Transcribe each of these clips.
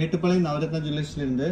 மேட்டுப்பாளையம் நவரத்னா ஜுவல்லர்ஸ்லேருந்து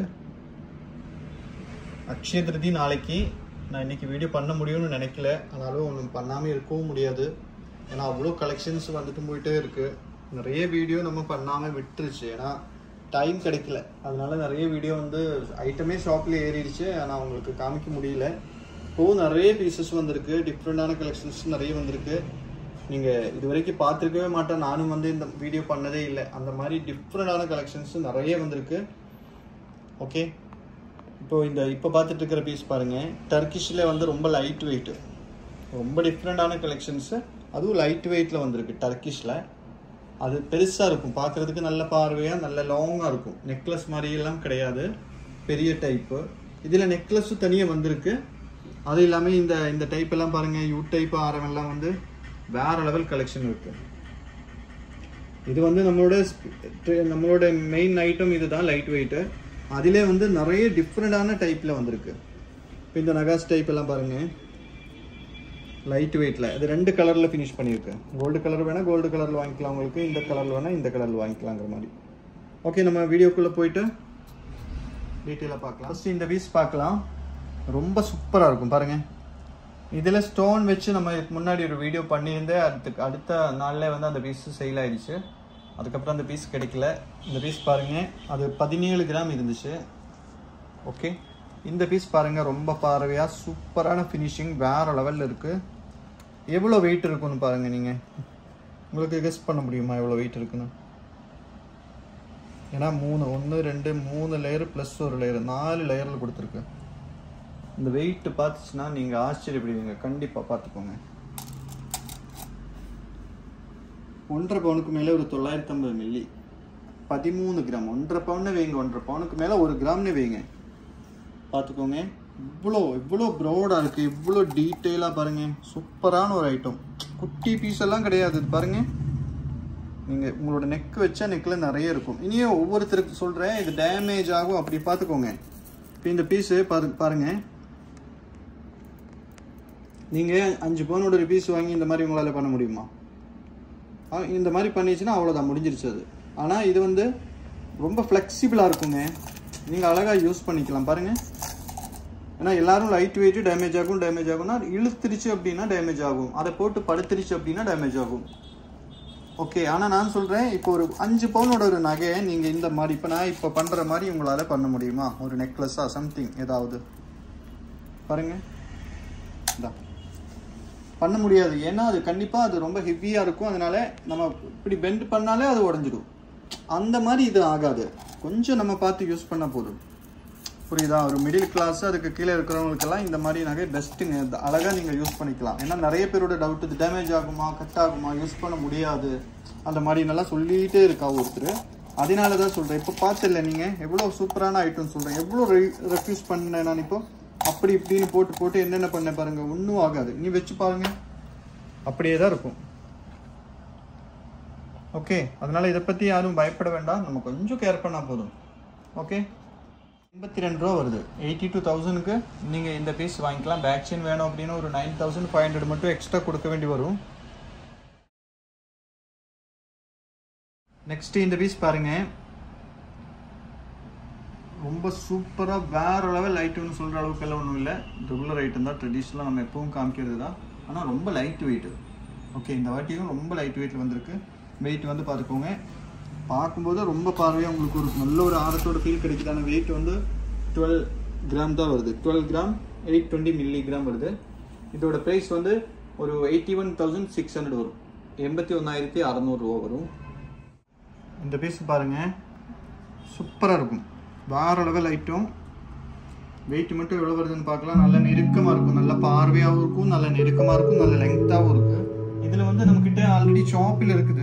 அக்ஷய திருதி நாளைக்கு நான் இன்றைக்கி வீடியோ பண்ண முடியும்னு நினைக்கல. ஆனாலும் ஒன்றும் பண்ணாமல் இருக்கவும் முடியாது. ஏன்னா அவ்வளோ கலெக்ஷன்ஸ் வந்துட்டு போயிட்டே இருக்குது. நிறைய வீடியோ நம்ம பண்ணாமல் விட்டுருச்சு. ஏன்னா டைம் கிடைக்கல. அதனால நிறைய வீடியோ வந்து ஐட்டமே ஷாப்பில் ஏறிடுச்சு. ஆனால் உங்களுக்கு காமிக்க முடியல. இப்போது நிறைய பீசஸ் வந்திருக்கு. டிஃப்ரெண்டான கலெக்ஷன்ஸ் நிறைய வந்திருக்கு. நீங்கள் இது வரைக்கும் பார்த்துருக்கவே மாட்டேன். நானும் வந்து இந்த வீடியோ பண்ணதே இல்லை. அந்த மாதிரி டிஃப்ரெண்டான கலெக்ஷன்ஸ் நிறைய வந்திருக்கு. ஓகே, இப்போ பார்த்துட்டு இருக்கிற பீஸ் பாருங்கள். டர்க்கிஷில் வந்து ரொம்ப லைட் வெயிட்டு, ரொம்ப டிஃப்ரெண்டான கலெக்ஷன்ஸு. அதுவும் லைட் வெயிட்டில் வந்திருக்கு. டர்க்கிஷில் அது பெருசாக இருக்கும், பார்க்குறதுக்கு நல்ல பார்வையாக நல்ல லாங்காக இருக்கும். நெக்லஸ் மாதிரியெல்லாம் கிடையாது, பெரிய டைப்பு. இதில் நெக்லஸும் தனியாக வந்திருக்கு. அது இல்லாமல் இந்த டைப் எல்லாம் பாருங்கள். யூ டைப் ஆரம் எல்லாம் வந்து வேற லெவல் கலெக்ஷன் இருக்கு. இது வந்து நம்மளோட மெயின் ஐட்டம் இதுதான், லைட் வெயிட்டு. அதிலே வந்து நிறைய டிஃப்ரெண்டான டைப்பில் வந்திருக்கு. இப்போ இந்த நகாஸ் டைப் எல்லாம் பாருங்க, லைட் வெயிட்டில். இது 2 கலரில் ஃபினிஷ் பண்ணியிருக்கு. கோல்டு கலர் வேணால் கோல்டு கலரில் வாங்கிக்கலாம் உங்களுக்கு, இந்த கலரில் வேணால் இந்த கலரில் வாங்கிக்கலாங்கிற மாதிரி. ஓகே, நம்ம வீடியோக்குள்ளே போயிட்டு டீட்டெயிலாக பார்க்கலாம். ஃபஸ்ட்டு இந்த பீஸ் பார்க்கலாம். ரொம்ப சூப்பராக இருக்கும் பாருங்கள். இதில் ஸ்டோன் வச்சு நம்ம முன்னாடி ஒரு வீடியோ பண்ணியிருந்தேன். அடுத்த நாளில் வந்து அந்த பீஸ் சேல் ஆயிடுச்சு. அதுக்கப்புறம் அந்த பீஸ் கிடைக்கல. இந்த பீஸ் பாருங்கள், அது 17 கிராம் இருந்துச்சு. ஓகே, இந்த பீஸ் பாருங்கள், ரொம்ப பார்வையாக சூப்பரான ஃபினிஷிங், வேறு லெவலில் இருக்குது. எவ்வளோ வெயிட் இருக்குன்னு பாருங்கள். நீங்கள் உங்களுக்கு கெஸ் பண்ண முடியுமா எவ்வளோ வெயிட் இருக்குன்னு? ஏன்னா 1 2 3 லேயர் ப்ளஸ் ஒரு லேயர், 4 லேயரில் கொடுத்துருக்கு. இந்த வெயிட் பார்த்துச்சுன்னா நீங்கள் ஆச்சரியப்படுவீங்க. கண்டிப்பாக பார்த்துக்கோங்க. 1.5 பவுனுக்கு மேலே ஒரு 950 மில்லி, 13 கிராம். 1.5 பவுன்னு வைங்க, 1.5 பவுனுக்கு மேலே 1 கிராம்னு வைங்க. பார்த்துக்கோங்க. இவ்வளோ ப்ராடாக இருக்குது, இவ்வளோ டீட்டெயிலாக பாருங்கள். சூப்பரான ஒரு ஐட்டம். குட்டி பீஸ் எல்லாம் கிடையாது. இது பாருங்கள், நீங்கள் உங்களோட நெக் வச்சா நெக்கில் நிறைய இருக்கும். இனியும் ஒவ்வொருத்தருக்கு சொல்கிறேன், இது டேமேஜ் ஆகும், அப்படி பார்த்துக்கோங்க. இப்போ இந்த பீஸு பாருங்கள். நீங்கள் 5 பவுனோட ஒரு பீஸ் வாங்கி இந்த மாதிரி உங்களால் பண்ண முடியுமா? இந்த மாதிரி பண்ணிச்சுன்னா அவ்வளோதான், முடிஞ்சிருச்சு அது. ஆனால் இது வந்து ரொம்ப ஃப்ளெக்சிபிளாக இருக்குங்க. நீங்கள் அழகாக யூஸ் பண்ணிக்கலாம் பாருங்கள். ஏன்னா எல்லோரும் லைட் வெயிட்டு டேமேஜ் ஆகும்னா இழுத்துருச்சு அப்படின்னா டேமேஜ் ஆகும், அதை போட்டு படுத்துருச்சு அப்படின்னா டேமேஜ் ஆகும். ஓகே, ஆனால் நான் சொல்கிறேன், இப்போ ஒரு 5 பவுனோட ஒரு நகையை நீங்கள் இந்த மாதிரி இப்போ பண்ணுற மாதிரி உங்களால் பண்ண முடியுமா? ஒரு நெக்லஸாக சம்திங் ஏதாவது பாருங்கள். இதான் பண்ண முடியாது. ஏன்னா அது கண்டிப்பாக அது ரொம்ப ஹெவியாக இருக்கும். அதனால நம்ம இப்படி பெண்ட் பண்ணாலே அது உடஞ்சிடும். அந்த மாதிரி இது ஆகாது. கொஞ்சம் நம்ம பார்த்து யூஸ் பண்ணால் போதும். புரியுதா? ஒரு மிடில் கிளாஸ் அதுக்கு கீழே இருக்கிறவங்களுக்கெல்லாம் இந்த மாதிரி நகை பெஸ்ட்டுங்க. அழகாக நீங்கள் யூஸ் பண்ணிக்கலாம். ஏன்னா நிறைய பேரோட டவுட், இது டேமேஜ் ஆகுமா, கட் ஆகுமா, யூஸ் பண்ண முடியாது, அந்த மாதிரி நல்லா சொல்லிகிட்டே இருக்கா ஒருத்தர். அதனால தான் சொல்கிறேன். இப்போ பார்த்துல நீங்கள் எவ்வளோ சூப்பரான ஐட்டம் சொல்கிறேன். எவ்வளோ ரெஃப்யூஸ் பண்ணேன் நான். இப்போ அப்படி இப்படின்னு போட்டு என்னென்ன பண்ண பாருங்க, ஒன்றும் ஆகாது. நீ வச்சு பாருங்க, அப்படியே தான் இருக்கும். ஓகே, அதனால இதை பற்றி யாரும் பயப்பட வேண்டாம். நம்ம கொஞ்சம் கேர் பண்ணால் போதும். ஓகே, 82 ரூபா வருது. 82,000க்கு நீங்கள் இந்த பீஸ் வாங்கிக்கலாம். பேக் செயின் வேணும் அப்படின்னா ஒரு 9,500 மட்டும் எக்ஸ்ட்ரா கொடுக்க வேண்டி வரும். நெக்ஸ்ட் இந்த பீஸ் பாருங்க, ரொம்ப சூப்பராக வேறு லெவல் ஐட்டம்னு சொல்கிற அளவுக்கெல்லாம் ஒன்றும் இல்லை. ரெகுலர் ஐட்டம் தான், ட்ரெடிஷ்னலாக நம்ம எப்பவும் காமிக்கிறது தான். ஆனால் ரொம்ப லைட் வெயிட்டு. ஓகே, இந்த வாட்டியும் ரொம்ப லைட் வெயிட்டில் வந்திருக்கு. வெயிட் வந்து பார்த்துக்கோங்க. பார்க்கும்போது ரொம்ப பார்வையாக உங்களுக்கு ஒரு நல்ல ஒரு ஆரத்தோட ஃபீல் கிடைக்குதான. வெயிட் வந்து 12 கிராம் தான் வருது. 12 கிராம் 820 மில்லி கிராம் வருது. இதோட ப்ரைஸ் வந்து ஒரு 81,600 வரும். 81,600 ரூபா வரும். இந்த பீஸ் பாருங்கள், சூப்பராக இருக்கும். வேறு லெவல் ஐட்டம். வெயிட் மட்டும் எவ்வளோ வருதுன்னு பார்க்கலாம். நல்ல நெருக்கமாக இருக்கும், நல்ல பார்வையாகவும் இருக்கும், நல்ல நெருக்கமாக இருக்கும், நல்ல லெங்க்த்தாகவும் இருக்குது. இதில் வந்து நம்மக்கிட்ட ஆல்ரெடி ஷாப்பில் இருக்குது.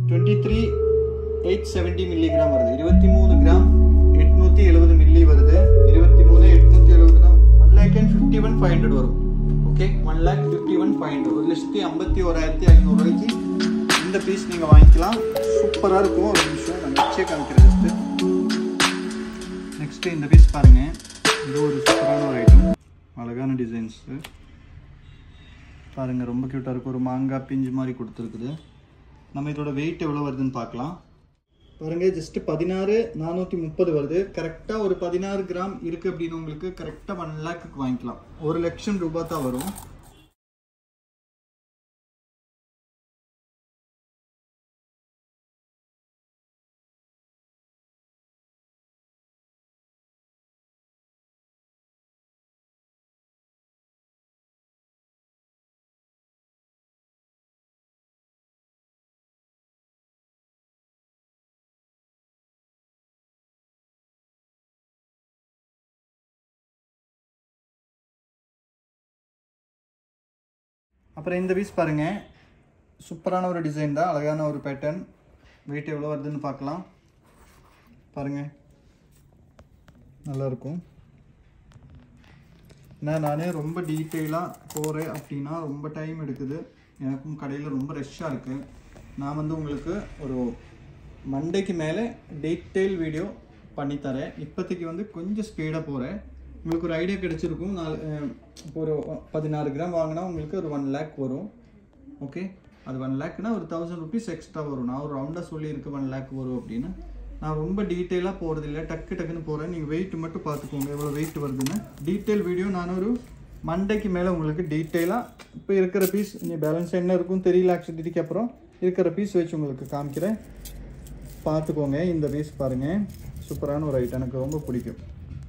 23,870 மில்லி கிராம் வருது. 23 கிராம் 870 மில்லி வருது. 23 870 1,51,500 வரும். ஓகே, 1,51,500, 1,51,500 ரூபாய்க்கு இந்த பீஸ் நீங்கள் வாங்கிக்கலாம். சூப்பராக இருக்கும். ஒரு நிமிஷம் நான் வச்சே காமிக்கிறேன். நெக்ஸ்ட்டு இந்த பீஸ் பாருங்கள். இது ஒரு சூப்பரான ஒரு ஐட்டம், அழகான டிசைன்ஸு பாருங்கள். ரொம்ப க்யூட்டாக இருக்கும். ஒரு மாங்காய் பிஞ்சு மாதிரி கொடுத்துருக்குது. நம்ம இதோட வெயிட் எவ்வளோ வருதுன்னு பார்க்கலாம். பாருங்க ஜஸ்ட் 16,430 வருது. கரெக்டாக ஒரு 16 கிராம் இருக்குது அப்படின்னு உங்களுக்கு கரெக்டாக 1 லேக்குக்கு வாங்கிக்கலாம். 1 லட்சம் ரூபாய் தான் வரும். அப்புறம் இந்த பீஸ் பாருங்கள், சூப்பரான ஒரு டிசைன் தான், அழகான ஒரு பேட்டர்ன். வெயிட் எவ்வளோ வருதுன்னு பார்க்கலாம். பாருங்கள் நல்லாயிருக்கும். ஏன்னா நானே ரொம்ப டீட்டெயிலாக போகிறேன் அப்படின்னா ரொம்ப டைம் எடுக்குது. எனக்கும் கடையில் ரொம்ப ரஷ்ஷாக இருக்குது. நான் வந்து உங்களுக்கு ஒரு மண்டேக்கு மேலே டீட்டெயில் வீடியோ பண்ணித்தரேன். இப்போதைக்கு வந்து கொஞ்சம் ஸ்பீடாக போகிறேன். உங்களுக்கு ஒரு ஐடியா கிடச்சிருக்கும். இப்போ ஒரு 16 கிராம் வாங்கினா உங்களுக்கு ஒரு 1 லேக் வரும். ஓகே, அது 1 லேக்னா ஒரு 1000 ருபீஸ் எக்ஸ்ட்ரா வரும். நான் ஒரு ரவுண்டாக சொல்லியிருக்கேன் 1 லேக் வரும் அப்படின்னு. நான் ரொம்ப டீட்டெயிலாக போகிறதில்ல, டக்குன்னு போகிறேன். நீங்கள் வெயிட் மட்டும் பார்த்துக்கோங்க எவ்வளோ வெயிட் வருதுன்னு. டீட்டெயில் வீடியோ நான் ஒரு மண்டேக்கு மேலே உங்களுக்கு டீட்டெயிலாக இப்போ இருக்கிற பீஸ் இனி பேலன்ஸ் என்ன இருக்கும் தெரியல. ஆக்சுவலிக்கு அப்புறம் இருக்கிற பீஸ் வச்சு உங்களுக்கு காமிக்கிறேன், பார்த்துக்கோங்க. இந்த பீஸ் பாருங்கள், சூப்பரான ஒரு ஐட்டம், எனக்கு ரொம்ப பிடிக்கும்.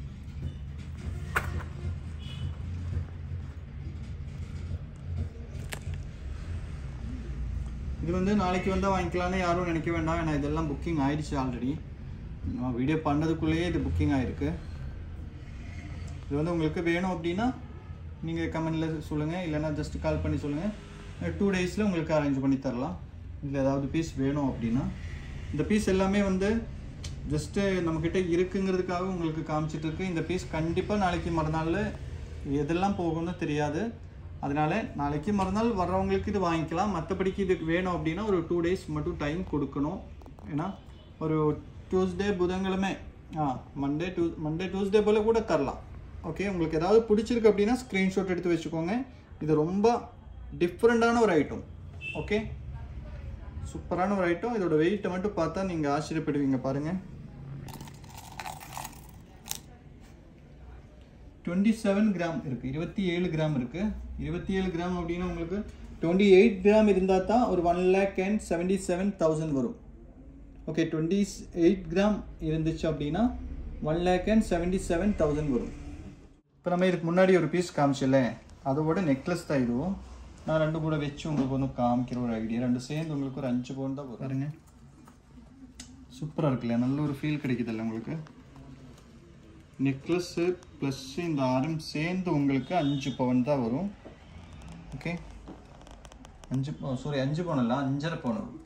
இது வந்து நாளைக்கு வந்தால் வாங்கிக்கலான்னு யாரும் நினைக்க வேண்டாம். ஏன்னா இதெல்லாம் புக்கிங் ஆகிடுச்சு ஆல்ரெடி. நான் வீடியோ பண்ணுறதுக்குள்ளேயே இது புக்கிங் ஆகிருக்கு. இது வந்து உங்களுக்கு வேணும் அப்படின்னா நீங்கள் கமெண்டில் சொல்லுங்கள், இல்லைன்னா ஜஸ்ட் கால் பண்ணி சொல்லுங்கள். 2 டேஸில் உங்களுக்கு அரேஞ்ச் பண்ணி தரலாம். இதில் ஏதாவது பீஸ் வேணும் அப்படின்னா. இந்த பீஸ் எல்லாமே வந்து ஜஸ்ட்டு நம்மக்கிட்ட இருக்குங்கிறதுக்காக உங்களுக்கு காமிச்சிட்ருக்கு. இந்த பீஸ் கண்டிப்பாக நாளைக்கு மறுநாள் எதெல்லாம் போகும்னு தெரியாது. அதனால நாளைக்கு மறுநாள் வர்றவங்களுக்கு இது வாங்கிக்கலாம். மற்றபடிக்கு இதுக்கு வேணும் அப்படின்னா ஒரு 2 டேஸ் மட்டும் டைம் கொடுக்கணும். ஏன்னா ஒரு டியூஸ்டே புதன்கிழமை மண்டே டியூஸ்டே போல் கூட தரலாம். ஓகே, உங்களுக்கு ஏதாவது பிடிச்சிருக்கு அப்படின்னா ஸ்க்ரீன்ஷாட் எடுத்து வச்சுக்கோங்க. இது ரொம்ப டிஃப்ரெண்ட்டான ஒரு ஐட்டம். ஓகே, சூப்பரான ஒரு ஐட்டம். இதோட வெயிட்டை மட்டும் பார்த்தா நீங்கள் ஆச்சரியப்படுவீங்க. பாருங்கள், 27 கிராம் இருக்குது, 27 கிராம் இருக்குது. 27 கிராம் அப்படின்னா உங்களுக்கு 28 கிராம் இருந்தால் தான் ஒரு 1,77,000 வரும். ஓகே, 28 கிராம் இருந்துச்சு அப்படின்னா 1,77,000 வரும். இப்போ நம்ம இதுக்கு முன்னாடி ஒரு பீஸ் காமிச்சில்ல, அதோட நெக்லஸ் தான் இதுவும். நான் 2 கூட வச்சு உங்களுக்கு ஒன்று காமிக்கிற ஒரு ஐடியா. 2 சேர்ந்து உங்களுக்கு ஒரு 5 பவுன் தான் வரும். பாருங்க, சூப்பராக இருக்குல்ல, நல்ல ஒரு ஃபீல் கிடைக்குதில்ல உங்களுக்கு. நெக்லஸ்ஸு ப்ளஸ் இந்த ஆரம் சேர்ந்து உங்களுக்கு 5 பவுன் தான் வரும். ஓகே, 5 பவுன் இல்லை, 5.5 பவுன் வரும்.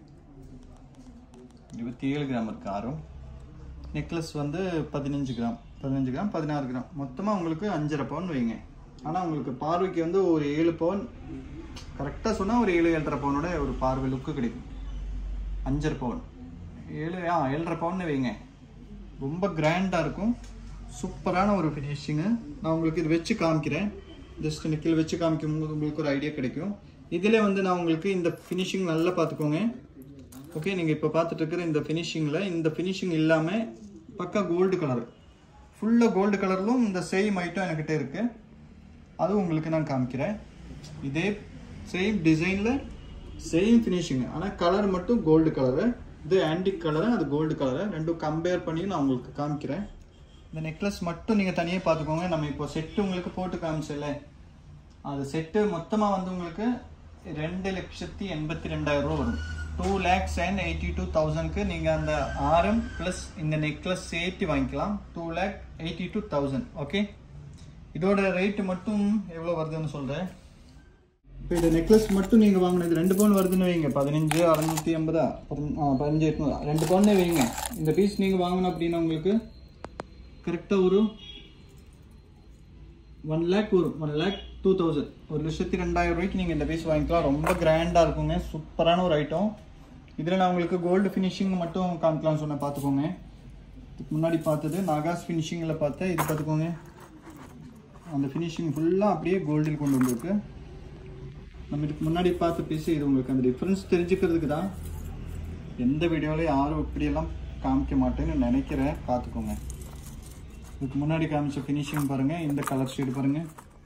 27 கிராம் இருக்குது ஆரம். நெக்லஸ் வந்து 15 கிராம் 16 கிராம், மொத்தமாக உங்களுக்கு 5.5 பவுன் வைங்க. ஆனால் உங்களுக்கு பார்வைக்கு வந்து ஒரு 7 பவுன், கரெக்டாக சொன்னால் ஒரு 7-7.5 பவுனோட ஒரு பார்வை லுக்கு கிடைக்கும். 5.5 பவுன் 7.5 பவுன்னு வைங்க, ரொம்ப கிராண்டாக இருக்கும். சூப்பரான ஒரு ஃபினிஷிங்கு. நான் உங்களுக்கு இது வச்சு காமிக்கிறேன். ஜஸ்ட் நெக்கில் வச்சு காமிக்கும் போது உங்களுக்கு ஒரு ஐடியா கிடைக்கும். இதில் வந்து நான் உங்களுக்கு இந்த ஃபினிஷிங் நல்லா பார்த்துக்கோங்க. ஓகே, நீங்கள் இப்போ பார்த்துட்டு இருக்கிற இந்த ஃபினிஷிங்கில், இந்த ஃபினிஷிங் இல்லாமல் பக்கா கோல்டு கலர், ஃபுல்லாக கோல்டு கலர்லும் இந்த சேம் ஐட்டம் என்கிட்ட இருக்குது. அதுவும் உங்களுக்கு நான் காமிக்கிறேன். இதே சேம் டிசைனில் சேம் ஃபினிஷிங், ஆனால் கலர் மட்டும் கோல்டு கலரு. இது ஆன்டிக் கலரு, அது கோல்டு கலரு. ரெண்டும் கம்பேர் பண்ணி நான் உங்களுக்கு காமிக்கிறேன். இந்த நெக்லஸ் மட்டும் நீங்கள் தனியாக பார்த்துக்கோங்க. நம்ம இப்போ செட்டு உங்களுக்கு போட்டு காமிச்சல, அது செட்டு மொத்தமாக வந்து உங்களுக்கு 2,82,000 ரூபா வரும். 2,82,000க்கு நீங்கள் அந்த ஆரம் ப்ளஸ் இந்த நெக்லஸ் சேர்த்து வாங்கிக்கலாம். 2,82,000. ஓகே, இதோட ரேட்டு மட்டும் எவ்வளோ வருதுன்னு சொல்கிறேன். இப்போ இந்த நெக்லஸ் மட்டும் நீங்கள் வாங்கினது 2 பவுன் வருதுன்னு வைங்க, 15,650, 15,800, 2 பவுன்னே வைங்க. இந்த பீஸ் நீங்கள் வாங்கணும் அப்படின்னா உங்களுக்கு கரெக்டாக ஒரு 1 லேக் வரும். 1,02,000, 1,02,000 ரூபாய்க்கு நீங்கள் இந்த பீஸ் வாங்கிக்கலாம். ரொம்ப கிராண்டாக இருக்குங்க, சூப்பரான ஒரு ஐட்டம். இதில் நான் உங்களுக்கு கோல்டு ஃபினிஷிங் மட்டும் காமிக்கலாம்னு சொன்னேன், பார்த்துக்கோங்க. இதுக்கு முன்னாடி பார்த்தது நாகாஸ் ஃபினிஷிங்கில் பார்த்தேன். இது பார்த்துக்கோங்க, அந்த ஃபினிஷிங் ஃபுல்லாக அப்படியே கோல்டில் கொண்டு வந்திருக்கு. நம்ம இதுக்கு முன்னாடி பார்த்த பீஸ் இது. உங்களுக்கு அந்த டிஃப்ரென்ஸ் தெரிஞ்சுக்கிறதுக்கு தான். எந்த வீடியோவில் யாரும் இப்படியெல்லாம் காமிக்க மாட்டேன்னு நினைக்கிறேன், பார்த்துக்கோங்க. இதுக்கு முன்னாடி காமிச்ச ஃபினிஷிங் பாருங்கள், இந்த கலர் ஷேடு பாருங்கள்.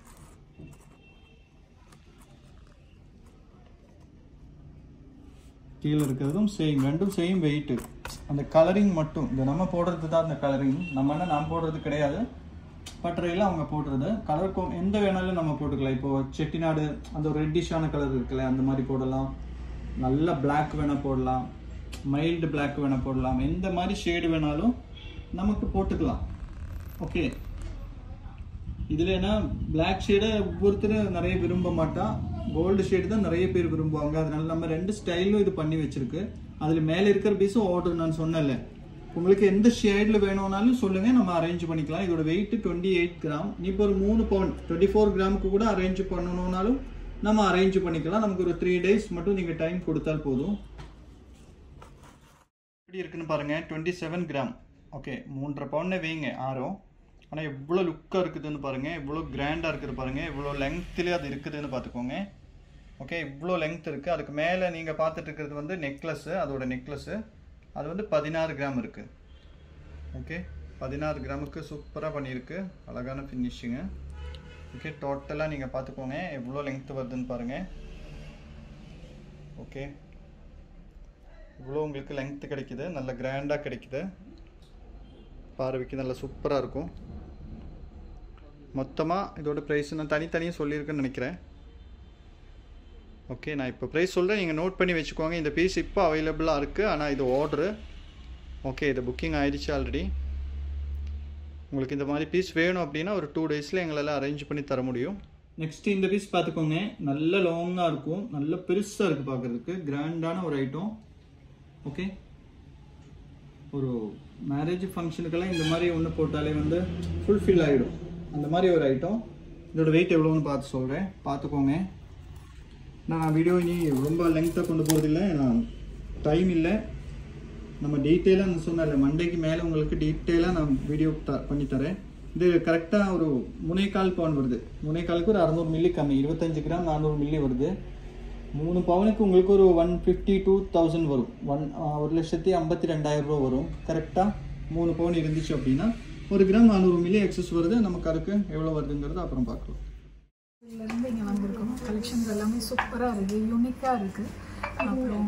கீழே இருக்கிறதும் சேம், ரெண்டும் சேம் வெயிட்டு. அந்த கலரிங் மட்டும் இந்த நம்ம போடுறது தான் அந்த கலரிங். நாம் போடுறது கிடையாது, பட்டறையில் அவங்க போடுறது. கலர் எந்த வேணாலும் நம்ம போட்டுக்கலாம். இப்போது செட்டிநாடு அந்த ஒரு ரெட்டிஷான கலர் இருக்குல்ல, அந்த மாதிரி போடலாம். நல்ல பிளாக் வேணால் போடலாம், மைல்டு பிளாக் வேணால் போடலாம். எந்த மாதிரி ஷேடு வேணாலும் நமக்கு போட்டுக்கலாம். ஓகே, இதில் ஏன்னா பிளாக் ஷேடை ஒவ்வொருத்தரும் நிறைய விரும்ப மாட்டா, கோல்டு ஷேடு தான் நிறைய பேர் விரும்புவாங்க. அதனால நம்ம 2 ஸ்டைலும் இது பண்ணி வச்சிருக்கு. அதில் மேலே இருக்கிற பீஸும் ஆர்டர் நான் சொன்னேன்ல, உங்களுக்கு எந்த ஷேடில் வேணும்னாலும் சொல்லுங்கள், நம்ம அரேஞ்ச் பண்ணிக்கலாம். இதோட வெயிட் 28 கிராம். நீ இப்போ ஒரு 3 பவுண்ட் 24 கிராமுக்கு கூட அரேஞ்ச் பண்ணணும்னாலும் நம்ம அரேஞ்ச் பண்ணிக்கலாம். நமக்கு ஒரு 3 டேஸ் மட்டும் நீங்கள் டைம் கொடுத்தால் போதும். எப்படி இருக்குன்னு பாருங்கள், 27 கிராம். ஓகே, 3.5 பவுண்டே வைங்க ஆரம். ஆனால் எவ்வளோ லுக்காக இருக்குதுன்னு பாருங்கள், எவ்வளோ கிராண்டாக இருக்குது பாருங்கள், எவ்வளோ லெங்க்த்லேயே அது இருக்குதுன்னு பார்த்துக்கோங்க. ஓகே, இவ்வளோ லெங்க்த் இருக்குது. அதுக்கு மேலே நீங்கள் பார்த்துட்டு இருக்கிறது வந்து நெக்லஸ்ஸு, அதோட நெக்லஸ்ஸு அது வந்து 16 கிராம் இருக்குது. ஓகே, 16 கிராமுக்கு சூப்பராக பண்ணியிருக்கு, அழகான ஃபினிஷிங்கு. ஓகே, டோட்டலாக நீங்கள் பார்த்துக்கோங்க எவ்வளோ லெங்க்த் வருதுன்னு பாருங்கள். ஓகே, இவ்வளோ உங்களுக்கு லெங்க்த் கிடைக்குது, நல்ல கிராண்டாக கிடைக்குது, பார்வைக்கு நல்லா சூப்பராக இருக்கும். மொத்தமாக இதோட ப்ரைஸ் நான் தனித்தனியாக சொல்லியிருக்கேன்னு நினைக்கிறேன். ஓகே, நான் இப்போ ப்ரைஸ் சொல்கிறேன், நீங்கள் நோட் பண்ணி வச்சுக்கோங்க. இந்த பீஸ் இப்போ அவைலபிளாக இருக்குது, ஆனால் இது ஆர்டரு. ஓகே, இது புக்கிங் ஆகிடுச்சு ஆல்ரெடி. உங்களுக்கு இந்த மாதிரி பீஸ் வேணும் அப்படின்னா ஒரு 2 டேஸில் எங்களால் அரேஞ்ச் பண்ணி தர முடியும். நெக்ஸ்ட் இந்த பீஸ் பார்த்துக்கோங்க, நல்ல லாங்காக இருக்கும், நல்ல பெருசாக இருக்குது பார்க்குறதுக்கு, கிராண்டான ஒரு ஐட்டம். ஓகே, ஒரு மேரேஜ் ஃபங்க்ஷனுக்கெல்லாம் இந்த மாதிரி ஒன்று போட்டாலே வந்து ஃபுல்ஃபில் ஆகிடும், அந்த மாதிரி ஒரு ஐட்டம். இதோட வெயிட் எவ்வளோன்னு பார்த்து சொல்கிறேன், பார்த்துக்கோங்க. நான் வீடியோ இனி ரொம்ப லெங்க்த்தாக கொண்டு போகிறதில்ல, நான் டைம் இல்லை. நம்ம டீட்டெயிலாக நான் சொன்னேன், மண்டேக்கு மேலே உங்களுக்கு டீட்டெயிலாக நான் வீடியோ பண்ணி தரேன். இது கரெக்டாக ஒரு 3.25 பவுன் வருது. 3.25க்கு ஒரு 600 மில்லி கம்மி, 25 கிராம் 400 மில்லி வருது. 3 பவுனுக்கு உங்களுக்கு ஒரு 152,000 வரும், 1,52,000 ரூபா வரும். கரெக்டாக 3 பவுன் இருந்துச்சு அப்படின்னா 1 கிராம் 400 மில்லி எக்ஸஸ் வருது. நமக்கு அதுக்கு எவ்வளோ வருதுங்கிறது அப்புறம் பார்க்கலாம். இதிலேருந்து இங்கே வந்திருக்கோம். கலெக்ஷன்ஸ் எல்லாமே சூப்பராக இருக்குது, யூனிக்காக இருக்குது. அப்புறம்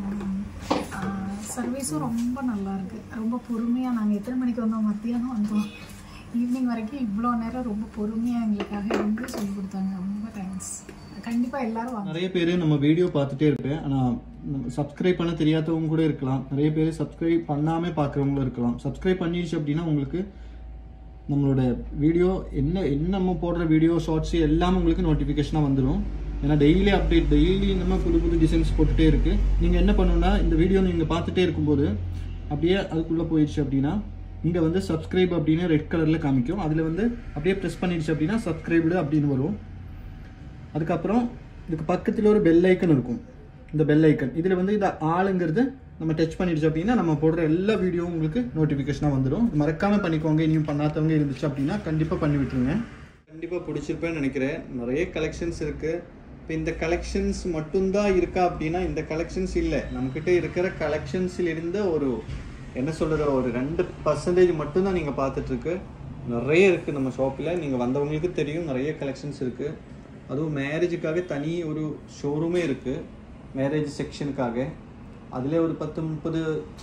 சர்வீஸும் ரொம்ப நல்லா இருக்குது. ரொம்ப பொறுமையாக, நாங்கள் எத்தனை மணிக்கு வந்தோம், மத்தியானம் வந்தோம், ஈவினிங் வரைக்கும் இவ்வளோ நேரம் ரொம்ப பொறுமையாக எங்களுக்காக இருந்து சொல்லி கொடுத்தாங்க. ரொம்ப தேங்க்ஸ். கண்டிப்பாக எல்லோரும் நிறைய பேர் நம்ம வீடியோ பார்த்துட்டே இருப்பேன், ஆனால் சப்ஸ்கிரைப் பண்ண தெரியாதவங்க கூட இருக்கலாம். நிறைய பேர் சப்ஸ்கிரைப் பண்ணாமல் பார்க்குறவங்களும் இருக்கலாம். சப்ஸ்கிரைப் பண்ணிடுச்சு அப்படின்னா உங்களுக்கு நம்மளோட வீடியோ என்ன நம்ம போடுற வீடியோ ஷார்ட்ஸ் எல்லாமே உங்களுக்கு நோட்டிஃபிகேஷனாக வந்துடும். ஏன்னா டெய்லி அப்டேட், டெய்லி நம்ம புது புது டிசைன்ஸ் போட்டுகிட்டே இருக்குது. நீங்கள் என்ன பண்ணணுன்னா, இந்த வீடியோ நீங்கள் பார்த்துட்டே இருக்கும்போது அப்படியே அதுக்குள்ளே போயிடுச்சு அப்படின்னா இங்கே வந்து சப்ஸ்கிரைப் அப்படின்னு ரெட் கலரில் காமிக்கும். அதில் வந்து அப்படியே ப்ரெஸ் பண்ணிடுச்சு அப்படின்னா சப்ஸ்கிரைப்டு அப்படின்னு வரும். அதுக்கப்புறம் இதுக்கு பக்கத்தில் ஒரு பெல் ஐக்கன் இருக்கும், இந்த பெல் ஐக்கன். இதில் வந்து இந்த ஆளுங்கிறது நம்ம டச் பண்ணிடுச்சு அப்படின்னா நம்ம போடுற எல்லா வீடியோவும் உங்களுக்கு நோட்டிஃபிகேஷனாக வந்துடும். மறக்காமல் பண்ணிக்கோங்க. இனியும் பண்ணாதவங்க இருந்துச்சு அப்படின்னா கண்டிப்பாக பண்ணி விட்டுருங்க. கண்டிப்பாக பிடிச்சிருப்பேன்னு நினைக்கிறேன். நிறைய கலெக்ஷன்ஸ் இருக்குது. இப்போ இந்த கலெக்ஷன்ஸ் மட்டும்தான் இருக்கா அப்படின்னா இந்த கலெக்ஷன்ஸ் இல்லை. நம்மக்கிட்ட இருக்கிற கலெக்ஷன்ஸில் இருந்த ஒரு என்ன சொல்கிறது, ஒரு 2% மட்டும்தான் நீங்கள் பார்த்துட்ருக்கு. நிறைய இருக்குது நம்ம ஷாப்பில். நீங்கள் வந்தவங்களுக்கு தெரியும், நிறைய கலெக்ஷன்ஸ் இருக்குது. அதுவும் மேரேஜுக்காக தனி ஒரு ஷோரூமே இருக்குது, மேரேஜ் செக்ஷனுக்காக. அதில் ஒரு 10-30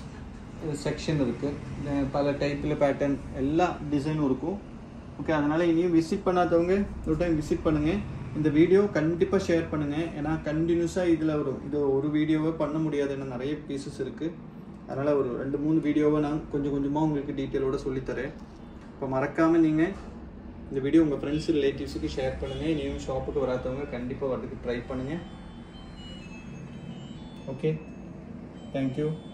செக்ஷன் இருக்குது. பல டைப்பில் பேட்டர்ன் எல்லா டிசைனும் இருக்கும். ஓகே, அதனால் இனியும் விசிட் பண்ணாதவங்க ஒரு டைம் விசிட் பண்ணுங்கள். இந்த வீடியோ கண்டிப்பாக ஷேர் பண்ணுங்கள். ஏன்னா கண்டினியூஸாக இதில் இது ஒரு வீடியோவை பண்ண முடியாது, ஏன்னா நிறைய பீசஸ் இருக்குது. அதனால் ஒரு 2-3 வீடியோவை நான் கொஞ்சம் கொஞ்சமாக உங்களுக்கு டீட்டெயிலோடு சொல்லித்தரேன். இப்போ மறக்காமல் நீங்கள் இந்த வீடியோ உங்கள் ஃப்ரெண்ட்ஸ் ரிலேட்டிவ்ஸுக்கு ஷேர் பண்ணுங்கள். இனியும் ஷாப்புக்கு வராதவங்க கண்டிப்பாக வரதுக்கு ட்ரை பண்ணுங்கள். Okay, thank you.